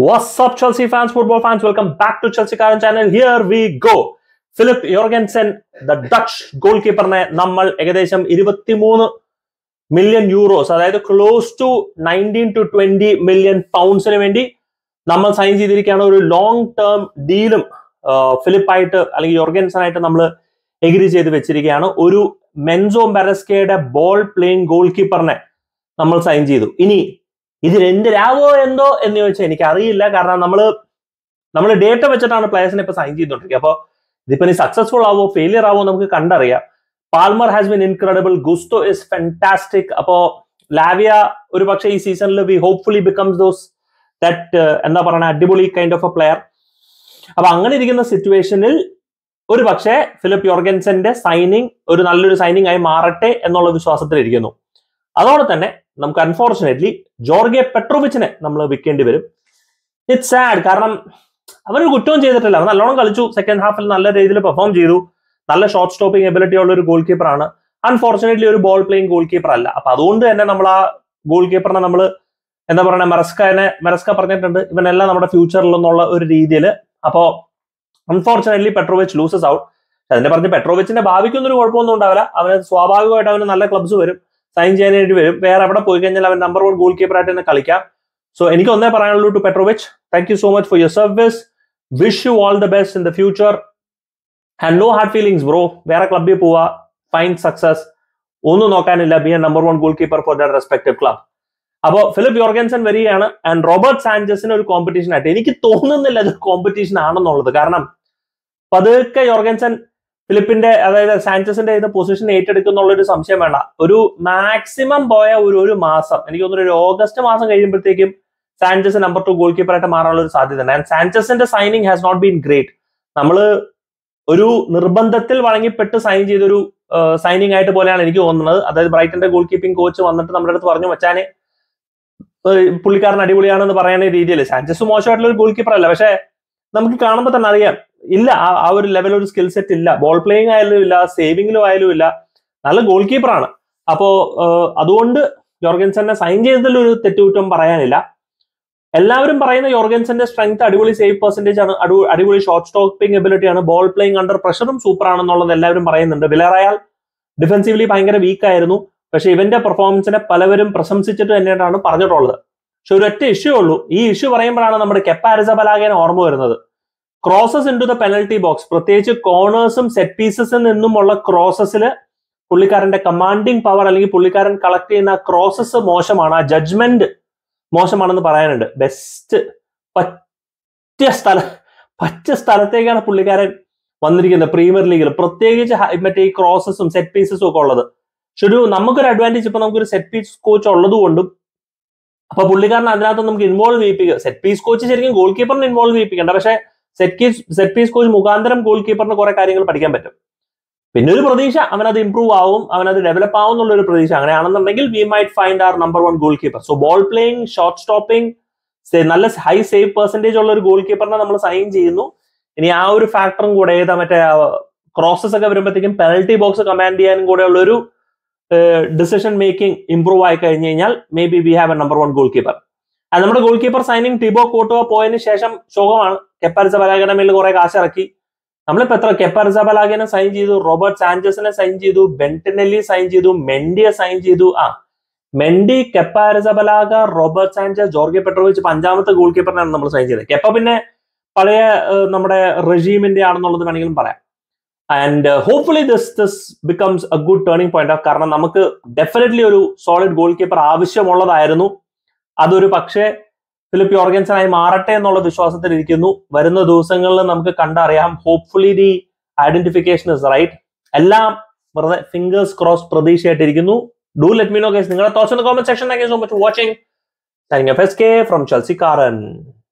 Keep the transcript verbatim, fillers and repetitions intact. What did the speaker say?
What's up, Chelsea fans, football fans? Welcome back to Chelsea Karen channel. Here we go. Philip Jorgensen, the Dutch goalkeeper, നമ്മൾ ഏകദേശം ഇരുപത്തിമൂന്ന് million euros, അതായത് close to nineteen to twenty million പൗണ്ട്സിന് വേണ്ടി നമ്മൾ sign ചെയ്തിരിക്കുകയാണ്. ഒരു long term ഡീലും ഫിലിപ്പായിട്ട് അല്ലെങ്കിൽ യോർഗൻസനായിട്ട് നമ്മൾ എഗ്രി ചെയ്ത് വെച്ചിരിക്കുകയാണ്. ഒരു മെൻസോ മെറസ്കയുടെ ബോൾ പ്ലേയിങ് ഗോൾ കീപ്പറിനെ നമ്മൾ സൈൻ ചെയ്തു. ഇനി ഇതിൽ എന്തിനാവോ എന്തോ എന്ന് ചോദിച്ചാൽ എനിക്ക് അറിയില്ല. കാരണം നമ്മൾ നമ്മൾ ഡേറ്റ വെച്ചിട്ടാണ് പ്ലേയേഴ്സിനെ ഇപ്പൊ സൈൻ ചെയ്തോണ്ടിരിക്കുക. അപ്പോൾ ഇതിപ്പോ ഇനി സക്സസ്ഫുൾ ആവോ ഫെയിലിയർ ആവോ നമുക്ക് കണ്ടറിയാം. Palmer has been incredible, Gusto is fantastic. അപ്പോ ലാവിയ ഒരു പക്ഷേ ഈ സീസണിൽ we hopefully becomes those that എന്താ പറയുക അടിപൊളി കൈൻഡ് ഓഫ് എ പ്ലെയർ. അപ്പൊ അങ്ങനെ ഇരിക്കുന്ന സിറ്റുവേഷനിൽ ഒരു പക്ഷേ ഫിലിപ്പ് യോർഗൻസന്റെ സൈനിങ് ഒരു നല്ലൊരു സൈനിങ് ആയി മാറട്ടെ എന്നുള്ള വിശ്വാസത്തിലിരിക്കുന്നു. അതോടെ തന്നെ നമുക്ക് അൺഫോർച്ചുനേറ്റ്ലി ജോർഗെ പെട്രോവിച്ചിനെ നമ്മൾ വിൽക്കേണ്ടി വരും. ഇറ്റ്സ് സാഡ്, കാരണം അവനൊരു കുറ്റവും ചെയ്തിട്ടില്ല. അവൻ നല്ലോണം കളിച്ചു, സെക്കൻഡ് ഹാഫിൽ നല്ല രീതിയിൽ പെർഫോം ചെയ്തു, നല്ല ഷോട്ട് സ്റ്റോപ്പിംഗ് എബിലിറ്റി ഉള്ള ഒരു ഗോൾ കീപ്പർ ആണ്. അൺഫോർച്ചുനേറ്റ്ലി ഒരു ബോൾ പ്ലേയിങ് ഗോൾ കീപ്പർ അല്ല. അപ്പൊ അതുകൊണ്ട് തന്നെ നമ്മൾ ആ ഗോൾ കീപ്പറിനെ നമ്മൾ എന്താ പറയുക മെറസ്കനെ മെറസ്ക പറഞ്ഞിട്ടുണ്ട് ഇവനെല്ലാം നമ്മുടെ ഫ്യൂച്ചറിൽ എന്നുള്ള ഒരു രീതിയിൽ. അപ്പോ അൺഫോർച്ചുനേറ്റ്ലി പെട്രോവിച്ച് ലൂസസ് ഔട്ട്. അതിന്റെ പറഞ്ഞ് പെട്രോവിച്ചിന്റെ ഭാവിക്കൊന്നും ഒരു കുഴപ്പമൊന്നും ഉണ്ടാവില്ല. അവന് സ്വാഭാവികമായിട്ട് അവന് നല്ല ക്ലബ്സ് വരും, സൈൻ ചെയ്യാനായിട്ട് വരും. വേറെ എവിടെ പോയി കഴിഞ്ഞാൽ അവൻ നമ്പർ വൺ ഗോൾ കീപ്പർ ആയിട്ട് തന്നെ കളിക്കാം. സോ എനിക്ക് ഒന്നേ പറയാനുള്ളൂ to Petrovic, thank you so much for your service, wish you all the best in the future and no hard feelings bro. വേറെ ക്ലബ്ബിൽ പോവാ, ഫൈൻ സക്സസ്, ഒന്നും നോക്കാനില്ല, be a number one goal keeper for the respective club. അപ്പോൾ Filip Jorgensen വരികയാണ് and Robert സാഞ്ചസിന് ഒരു competition ആയിട്ട് എനിക്ക് തോന്നുന്നില്ല അത് കോമ്പറ്റീഷൻ ആണെന്നുള്ളത്. കാരണം പതുക്കെ യോർഗൻസൺ ഫിലിപ്പിന്റെ അതായത് സാഞ്ചസിന്റെ ഇത് പൊസിഷൻ ഏറ്റെടുക്കുന്നുള്ള ഒരു സംശയം വേണ്ട. ഒരു മാക്സിമം പോയ ഒരു ഒരു മാസം, എനിക്ക് തോന്നുന്നു ഒരു ഓഗസ്റ്റ് മാസം കഴിയുമ്പോഴത്തേക്കും Sanchez number two goal keeper ആയിട്ട് മാറാനുള്ള ഒരു സാധ്യത ഉണ്ട്. ആൻഡ് സാഞ്ചസിന്റെ signing has not been great. നമ്മള് ഒരു നിർബന്ധത്തിൽ വഴങ്ങിപ്പെട്ട് സൈൻ ചെയ്തൊരു സൈനിങ് ആയിട്ട് പോലെയാണ് എനിക്ക് തോന്നുന്നത്. അതായത് ബ്രൈറ്റന്റെ ഗോൾ കീപ്പിംഗ് കോച്ച് വന്നിട്ട് നമ്മുടെ അടുത്ത് പറഞ്ഞു വെച്ചാനെ പുള്ളിക്കാരൻ അടിപൊളിയാണെന്ന് പറയുന്ന രീതിയിൽ. സാഞ്ചസ് മോശമായിട്ടുള്ള ഒരു ഗോൾ കീപ്പർ അല്ല, പക്ഷെ നമുക്ക് കാണുമ്പോൾ തന്നെ അറിയാം ഇല്ല ആ ഒരു ലെവൽ ഒരു സ്കിൽ സെറ്റ് ഇല്ല. ബോൾ പ്ലേയിങ് ആയാലും ഇല്ല, സേവിങ്ങിലും ആയാലും ഇല്ല, നല്ല ഗോൾ കീപ്പറാണ്. അപ്പോ അതുകൊണ്ട് യോർഗൻസനെ സൈൻ ചെയ്തതിൽ ഒരു തെറ്റുകുറ്റം പറയാനില്ല. എല്ലാവരും പറയുന്ന യോർഗൻസന്റെ സ്ട്രെങ്ത് അടിപൊളി സേവ് പെർസെന്റേജ് ആണ്, അടിപൊളി ഷോട്ട് സ്റ്റോപ്പിംഗ് എബിലിറ്റി ആണ്, ബോൾ പ്ലേയിങ് അണ്ടർ പ്രഷറും സൂപ്പർ ആണെന്നുള്ളത് എല്ലാവരും പറയുന്നുണ്ട്. വിലറയാൽ ഡിഫെൻസീവ്ലി ഭയങ്കര വീക്ക് ആയിരുന്നു, പക്ഷെ ഇവന്റെ പെർഫോമൻസിനെ പലവരും പ്രശംസിച്ചിട്ട് തന്നെയാണ് പറഞ്ഞിട്ടുള്ളത്. പക്ഷെ ഒരു ഒറ്റ ഇഷ്യൂ ഉള്ളൂ. ഈ ഇഷ്യൂ പറയുമ്പോഴാണ് നമ്മുടെ കെപ്പ അരിസബലാഗേനെ ഓർമ്മ വരുന്നത്. Crosses into the penalty box, പ്രത്യേകിച്ച് കോർണേഴ്സും സെറ്റ് പീസസിൽ നിന്നുമുള്ള ക്രോസസിൽ പുള്ളിക്കാരന്റെ കമാൻഡിങ് പവർ അല്ലെങ്കിൽ പുള്ളിക്കാരൻ കളക്ട് ചെയ്യുന്ന ക്രോസസ് മോശമാണ്, ആ ജഡ്ജ്മെന്റ് മോശമാണെന്ന് പറയാനുണ്ട്. ബെസ്റ്റ് പറ്റിയ സ്ഥല പറ്റിയ സ്ഥലത്തേക്കാണ് പുള്ളിക്കാരൻ വന്നിരിക്കുന്നത് പ്രീമിയർ ലീഗിൽ, പ്രത്യേകിച്ച് മറ്റേ ഈ ക്രോസസും സെറ്റ് പീസസും ഒക്കെ ഉള്ളത്. പക്ഷെ ഒരു നമുക്കൊരു അഡ്വാൻറ്റേജ് ഇപ്പൊ നമുക്കൊരു സെറ്റ് പീസ് കോച്ച് ഉള്ളത് കൊണ്ടും അപ്പൊ പുള്ളിക്കാരൻ അതിനകത്ത് നമുക്ക് ഇൻവോൾവ് ചെയ്യിപ്പിക്കുക. സെറ്റ് പീസ് കോച്ച് ശരിക്കും ഗോൾ കീപ്പറിനെ ഇൻവോൾവ് ചെയ്യിപ്പിക്കേണ്ട, പക്ഷെ സെറ്റ് സെറ്റ് പീസ് കോച്ച് മുഖാന്തരം ഗോൾ കീപ്പറിന് കുറെ കാര്യങ്ങൾ പഠിക്കാൻ പറ്റും. പിന്നെ ഒരു പ്രതീക്ഷ അവനത് ഇംപ്രൂവ് ആവും, അവനത് ഡെവലപ്പ് ആവും എന്നുള്ള ഒരു പ്രതീക്ഷ. അങ്ങനെയാണെന്നുണ്ടെങ്കിൽ we might find our number one goal keeper. So ball playing, shot stopping, നല്ല ഹൈ സേവ് പെർസെന്റേജ് ഉള്ള ഒരു ഗോൾ കീപ്പറിനെ നമ്മൾ സൈൻ ചെയ്യുന്നു. ഇനി ആ ഒരു ഫാക്ടറും കൂടെ ഏതാ മറ്റേ ക്രോസസ് ഒക്കെ വരുമ്പോഴത്തേക്കും പെനൽറ്റി ബോക്സ് കമാൻഡ് ചെയ്യാനും കൂടെ ഉള്ള ഒരു ഡിസിഷൻ മേക്കിംഗ് ഇംപ്രൂവ് ആയി കഴിഞ്ഞു കഴിഞ്ഞാൽ maybe we have a number one goal keeper. അത് നമ്മുടെ goal keeper signing Thibaut Courtois പോയതിനു ശേഷം ശോകമാണ്. കെപ്പ അരിസബലാഗയുടെ മേലിൽ കുറെ കാശ് ഇറക്കി. നമ്മളിപ്പോ എത്ര കെപ്പ അരിസബലാഗനെ സൈൻ ചെയ്തു, റോബർട്ട് സാഞ്ചസിനെ സൈൻ ചെയ്തു, ബെന്റിനെല്ലി സൈൻ ചെയ്തു, മെൻഡിയെ സൈൻ ചെയ്തു. ആ Mendy, Kepa Arrizabalaga, Robert Sanchez, ജോർഗെ പെട്രോവിച്ച്, അഞ്ചാമത്തെ ഗോൾ കീപ്പറിനാണ് നമ്മൾ സൈൻ ചെയ്തത്. കെപ്പ പിന്നെ പഴയ നമ്മുടെ റെജീമിന്റെ ആണെന്നുള്ളത് വേണമെങ്കിലും പറയാം. And hopefully this this becomes a good turning point. കാരണം നമുക്ക് ഡെഫിനറ്റ്ലി ഒരു സോളിഡ് ഗോൾ കീപ്പർ ആവശ്യമുള്ളതായിരുന്നു. അതൊരു പക്ഷേ ഫിലിപ്പ് യോർഗൻസനായി മാറട്ടെ എന്നുള്ള വിശ്വാസത്തിൽ ഇരിക്കുന്നു. വരുന്ന ദിവസങ്ങളിൽ നമുക്ക് കണ്ടറിയാം. Hopefully the identification is right. എല്ലാം വെറുതെ ഫിംഗേഴ്സ് ക്രോസ് പ്രതീക്ഷയായിട്ടിരിക്കുന്നു. Do let me know guys നിങ്ങളുടെ thoughts in the comment section. Thank you so much for watching. Signing off S K from Chelsea കാരൻ.